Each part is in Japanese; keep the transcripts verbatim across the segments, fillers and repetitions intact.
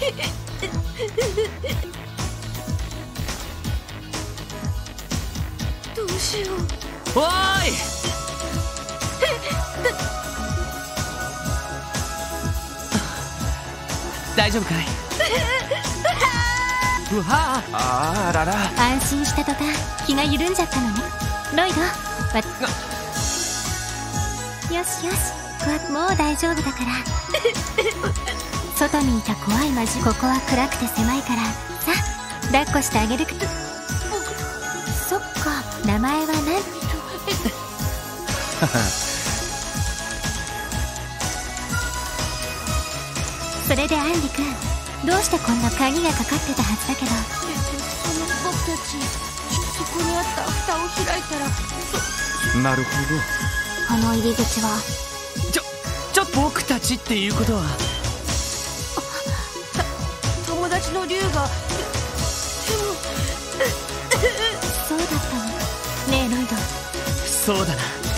どうしよう。 おーい。大丈夫かい。うわあ、 あらら。 安心した途端気が緩んじゃったのね。ロイド、わよしよし、こもう大丈夫だから。外にいた怖い魔獣、ここは暗くて狭いからさあ抱っこしてあげるか。そっか、名前は何？それでアンリ君、どうしてこんな鍵がかかってたはずだけど。 その僕たち、そこにあった蓋を開いたら。 なるほど。 この入り口はちょちょっと僕たちっていうことは友達の竜が。でもそうだったのねえロイド。 そうだな。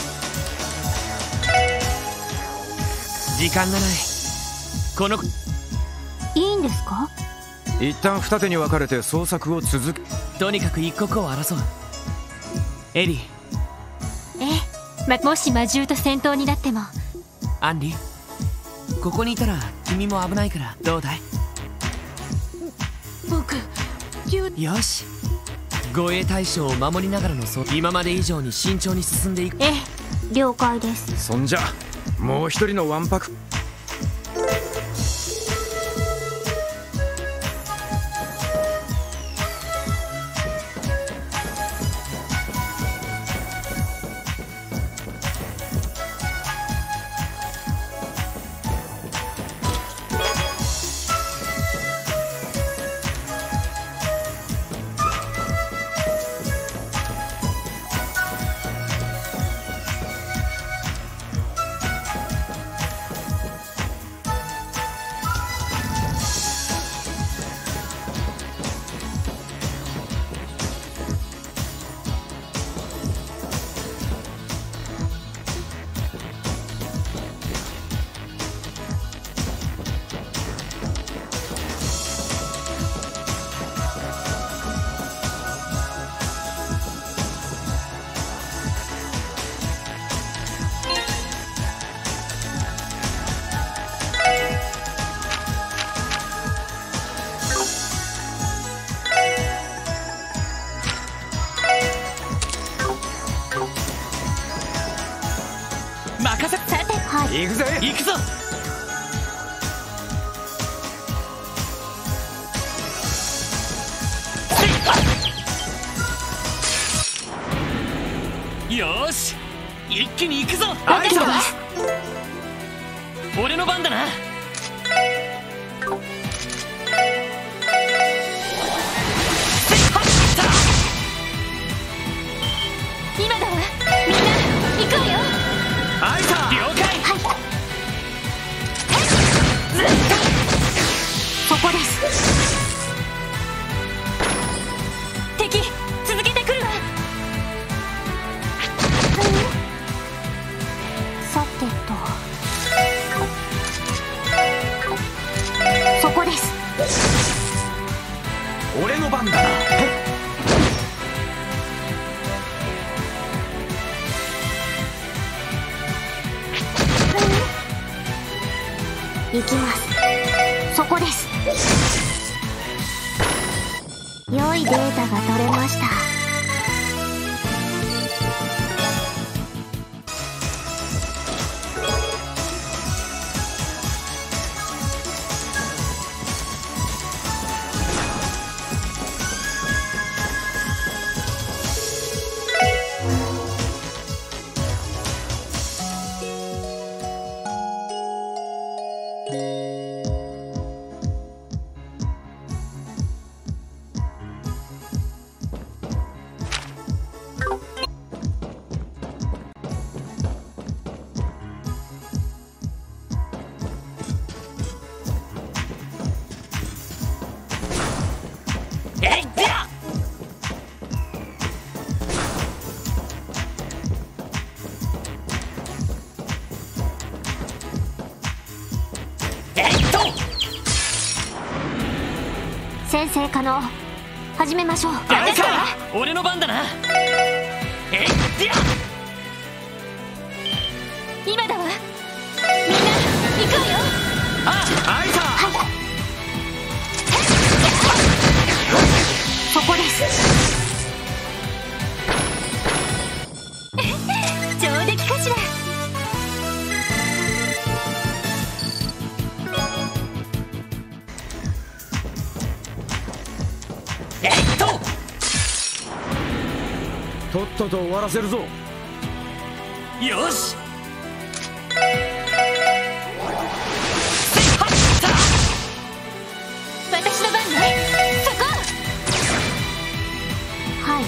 時間がない。このいいんですか？ 一旦二手に分かれて捜索を続け。 とにかく一刻を争う。エリー。 ええ、ま、もし魔獣と戦闘になっても。 アンリ、ここにいたら君も危ないからどうだい？ 僕、竜。 よし、護衛対象を守りながらのそう今まで以上に慎重に進んでいく。 ええ、了解です。 そんじゃもう一人のわんぱく。 任せ。 さて、はい、 行くぜ。 行くぞ。よーし、一気に行くぞ。 わかったわ。 俺の番だな。 今だわ。みんな行くわよ。 アイサー了解。 はい、そこです。敵続けてくるわ。さてと、そこです。 俺の番だな。 行きます。そこです。良いデータが取れました。 先生可能。始めましょう。 あれか、俺の番だな。えいっや、 今だわ。みんな行くわよ。 ああいさ、 そこです。上出来かしら。 えいっと、 とっとと終わらせるぞ。 よし。 私の番ね。そこ。はい。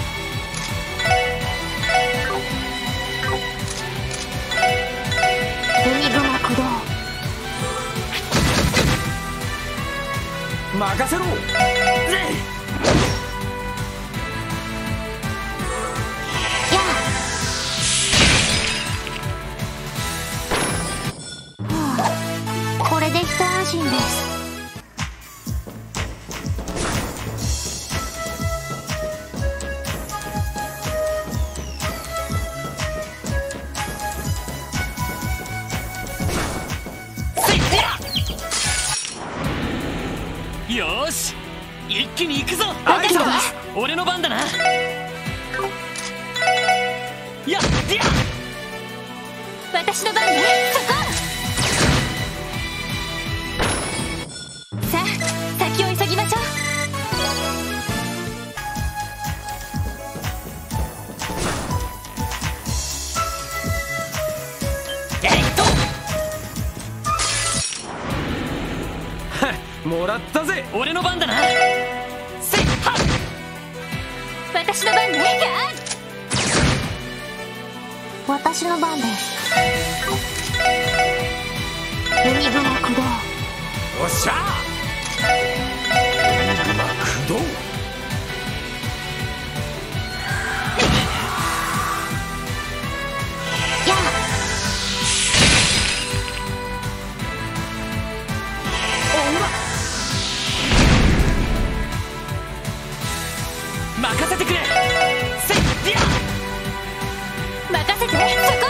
海雲駆動。 任せろ。 ぜやあ。はあ、これで一安心です。 よーし、一気に行くぞ。 あいさ、 俺の番だな。やっや、 私の番ね。そこ。さあ、先を急ぎましょう。 えいっと、 もらったぜ。 俺の番だな。せっはっ、 私の番ね。私の番です。海雲駆動。 おっしゃー。海熊駆動。 やあ。 任せてくれ。せっや、 任せて。そこ。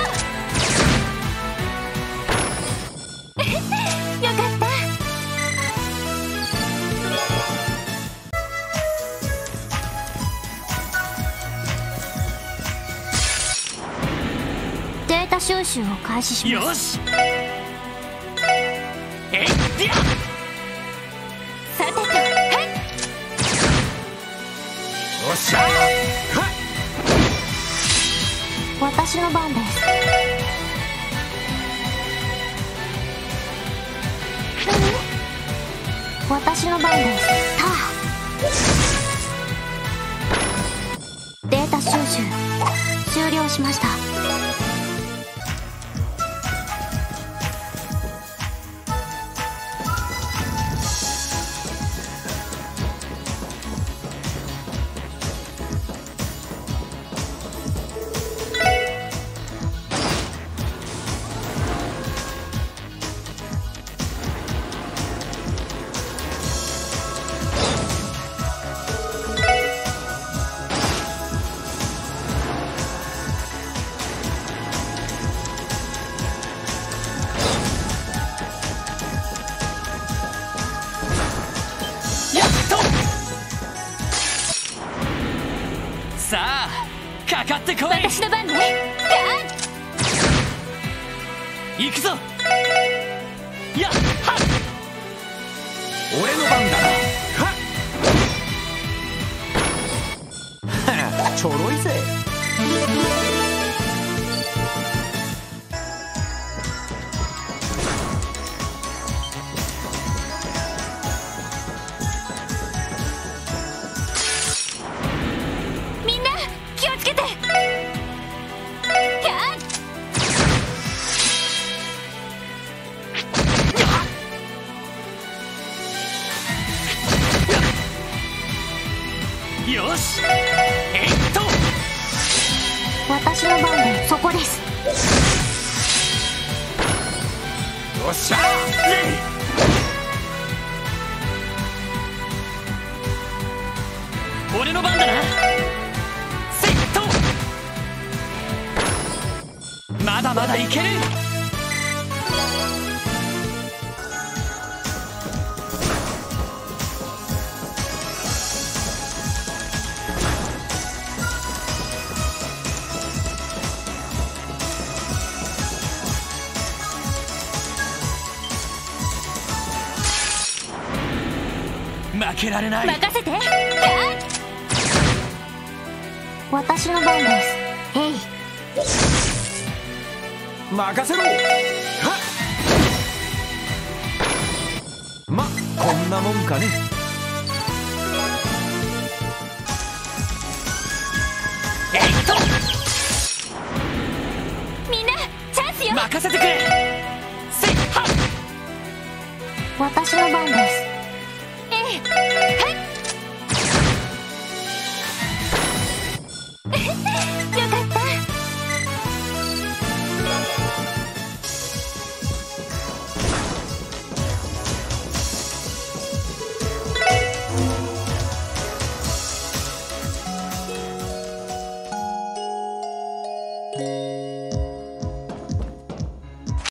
よかった。データ収集を開始します。 よし。えいっや、 さてと、はい。 おっしゃー。 私の番です。私の番です。ター。データ収集終了しました。 さあ、かかってこい。 私の番ね。 行くぞ。やっはっ、 俺の番だな。はっちょろいぜ。 みんな気をつけて。 よし。えいっと、 私の番でそこです。 よっしゃー。 俺の番だな。セット。まだまだいける。負けられない。 任せて。私の番です。えい。 任せろ。はっ。ま、こんなもんかね。 えいっと。 みんなチャンスよ。 任せてくれ。せっはっ。 私の番です。えい。